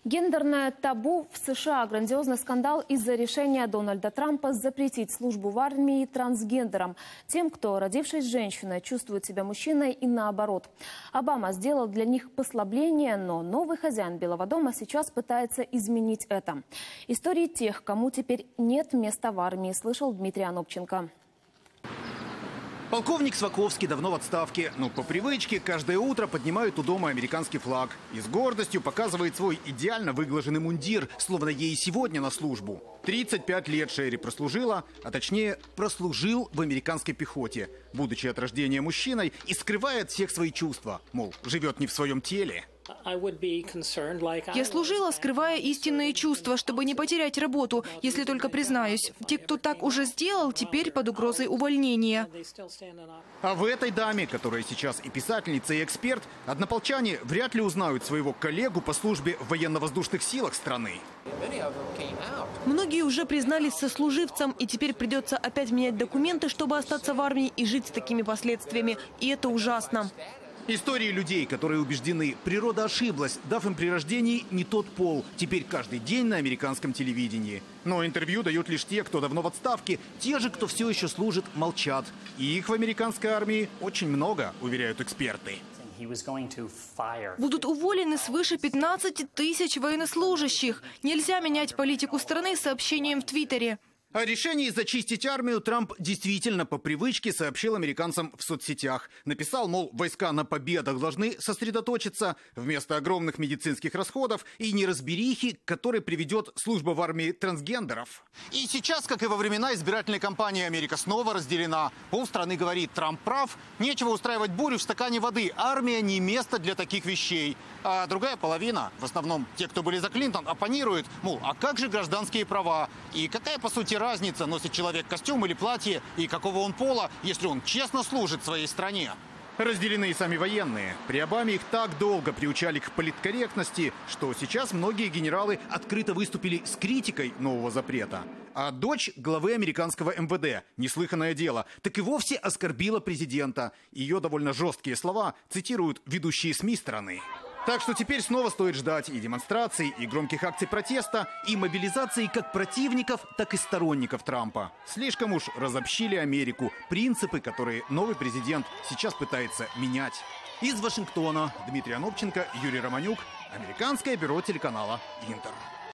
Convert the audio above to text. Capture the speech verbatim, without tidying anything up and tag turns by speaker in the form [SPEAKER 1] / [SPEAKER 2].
[SPEAKER 1] Гендерное табу в США. Грандиозный скандал из-за решения Дональда Трампа запретить службу в армии трансгендерам. Тем, кто, родившись женщиной, чувствует себя мужчиной и наоборот. Обама сделал для них послабление, но новый хозяин Белого дома сейчас пытается изменить это. Истории тех, кому теперь нет места в армии, слышал Дмитрий Анопченко.
[SPEAKER 2] Полковник Сваковский давно в отставке, но по привычке каждое утро поднимает у дома американский флаг и с гордостью показывает свой идеально выглаженный мундир, словно ей сегодня на службу. тридцать пять лет Шерри прослужила, а точнее прослужил в американской пехоте, будучи от рождения мужчиной, и скрывает всех свои чувства, мол, живет не в своем теле.
[SPEAKER 3] Я служила, скрывая истинные чувства, чтобы не потерять работу, если только признаюсь. Те, кто так уже сделал, теперь под угрозой увольнения.
[SPEAKER 2] А в этой даме, которая сейчас и писательница, и эксперт, однополчане вряд ли узнают своего коллегу по службе в военно-воздушных силах страны.
[SPEAKER 3] Многие уже признались сослуживцам, и теперь придется опять менять документы, чтобы остаться в армии и жить с такими последствиями. И это ужасно.
[SPEAKER 2] Истории людей, которые убеждены, природа ошиблась, дав им при рождении не тот пол. Теперь каждый день на американском телевидении. Но интервью дают лишь те, кто давно в отставке. Те же, кто все еще служит, молчат. И их в американской армии очень много, уверяют эксперты.
[SPEAKER 3] Будут уволены свыше пятнадцати тысяч военнослужащих. Нельзя менять политику страны сообщением в Твиттере.
[SPEAKER 2] О решении зачистить армию Трамп действительно по привычке сообщил американцам в соцсетях. Написал, мол, войска на победах должны сосредоточиться вместо огромных медицинских расходов и неразберихи, к которой приведет служба в армии трансгендеров. И сейчас, как и во времена избирательной кампании, Америка снова разделена. Полстраны говорит, Трамп прав, нечего устраивать бурю в стакане воды. Армия не место для таких вещей. А другая половина, в основном те, кто были за Клинтон, оппонируют, мол, а как же гражданские права? И какая, по сути, разница, носит человек костюм или платье, и какого он пола, если он честно служит своей стране? Разделены и сами военные. При Обаме их так долго приучали к политкорректности, что сейчас многие генералы открыто выступили с критикой нового запрета. А дочь главы американского эм вэ дэ, неслыханное дело, так и вовсе оскорбила президента. Ее довольно жесткие слова цитируют ведущие СМИ страны. Так что теперь снова стоит ждать и демонстраций, и громких акций протеста, и мобилизации как противников, так и сторонников Трампа. Слишком уж разобщили Америку принципы, которые новый президент сейчас пытается менять. Из Вашингтона Дмитрий Анопченко, Юрий Романюк, Американское бюро телеканала «Интер».